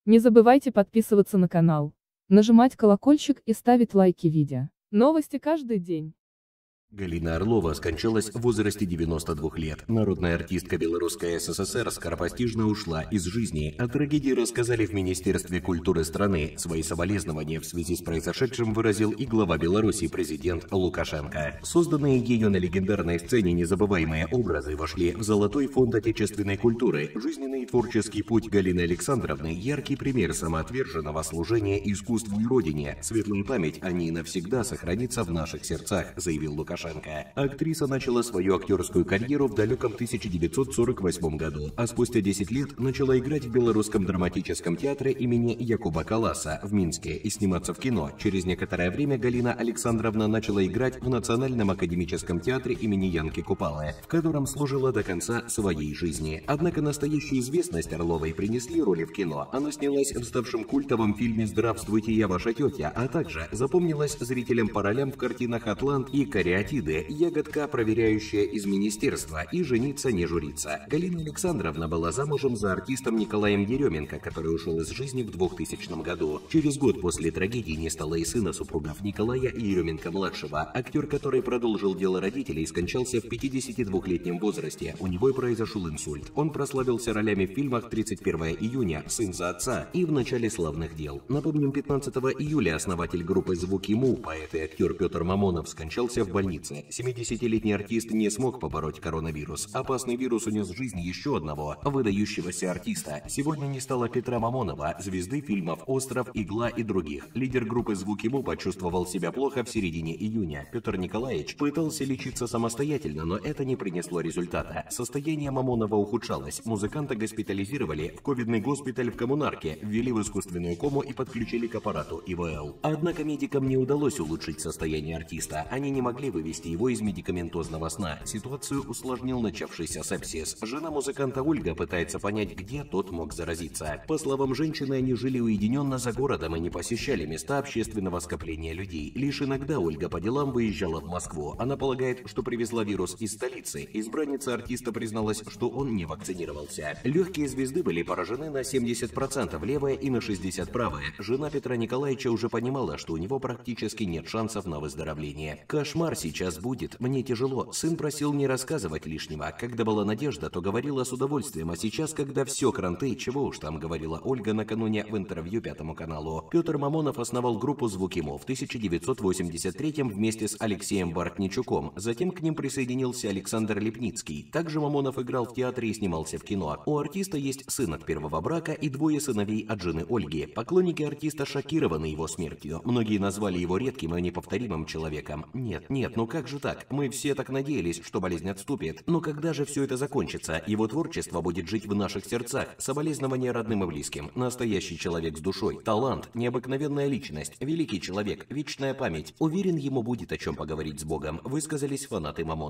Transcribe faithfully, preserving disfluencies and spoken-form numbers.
Не забывайте подписываться на канал, нажимать колокольчик и ставить лайки видео. Новости каждый день. Галина Орлова скончалась в возрасте девяноста двух лет. Народная артистка Белорусской ССР скоропостижно ушла из жизни. О трагедии рассказали в Министерстве культуры страны. Свои соболезнования в связи с произошедшим выразил и глава Беларуси, президент Лукашенко. Созданные ею на легендарной сцене незабываемые образы вошли в Золотой фонд отечественной культуры. Жизненный и творческий путь Галины Александровны – яркий пример самоотверженного служения искусству и родине. Светлая память о ней навсегда сохранится в наших сердцах, заявил Лукашенко. Актриса начала свою актерскую карьеру в далеком тысяча девятьсот сорок восьмом году, а спустя десять лет начала играть в Белорусском драматическом театре имени Якуба Каласа в Минске и сниматься в кино. Через некоторое время Галина Александровна начала играть в Национальном академическом театре имени Янки Купалы, в котором служила до конца своей жизни. Однако настоящую известность Орловой принесли роли в кино. Она снялась в ставшем культовом фильме «Здравствуйте, я ваша тетя», а также запомнилась зрителям по ролям в картинах «Атлант» и «Кариатиды», «Ягодка, проверяющая из министерства» и «Жениться не журиться». Галина Александровна была замужем за артистом Николаем Еременко, который ушел из жизни в двухтысячном году. Через год после трагедии не стало и сына супругов Николая Еременко-младшего. Актер, который продолжил дело родителей, скончался в пятидесятидвухлетнем возрасте. У него произошел инсульт. Он прославился ролями в фильмах «тридцать первого июня», «Сын за отца» и «В начале славных дел». Напомним, пятнадцатого июля основатель группы «Звуки Му», поэт и актер Петр Мамонов, скончался в больнице. семидесятилетний артист не смог побороть коронавирус. Опасный вирус унес жизнь еще одного выдающегося артиста. Сегодня не стало Петра Мамонова, звезды фильмов «Остров», «Игла» и других. Лидер группы «Звуки Му» почувствовал себя плохо в середине июня. Петр Николаевич пытался лечиться самостоятельно, но это не принесло результата. Состояние Мамонова ухудшалось. Музыканта госпитализировали в ковидный госпиталь в Коммунарке, ввели в искусственную кому и подключили к аппарату И В Л. Однако медикам не удалось улучшить состояние артиста. Они не могли вывести его из медикаментозного сна. Ситуацию усложнил начавшийся сепсис. Жена музыканта Ольга пытается понять, где тот мог заразиться. По словам женщины, они жили уединенно за городом и не посещали места общественного скопления людей. Лишь иногда Ольга по делам выезжала в Москву. Она полагает, что привезла вирус из столицы. Избранница артиста призналась, что он не вакцинировался. Легкие звезды были поражены на семьдесят процентов левое и на шестьдесят процентов правое. Жена Петра Николаевича уже понимала, что у него практически нет шансов на выздоровление. Кошмар сейчас будет, мне тяжело. Сын просил не рассказывать лишнего. Когда была надежда, то говорила с удовольствием, а сейчас, когда все кранты, чего уж там, говорила Ольга накануне в интервью Пятому каналу. Петр Мамонов основал группу «Звуки Му» в тысяча девятьсот восемьдесят третьем вместе с Алексеем Бортничуком. Затем к ним присоединился Александр Лепницкий. Также Мамонов играл в театре и снимался в кино. У артиста есть сын от первого брака и двое сыновей от жены Ольги. Поклонники артиста шокированы его смертью. Многие назвали его редким и неповторимым человеком. Нет, нет, ну как же так? Мы все так надеялись, что болезнь отступит. Но когда же все это закончится? Его творчество будет жить в наших сердцах. Соболезнования родным и близким. Настоящий человек с душой. Талант, необыкновенная личность, великий человек, вечная память. Уверен, ему будет о чем поговорить с Богом, высказались фанаты Мамонова.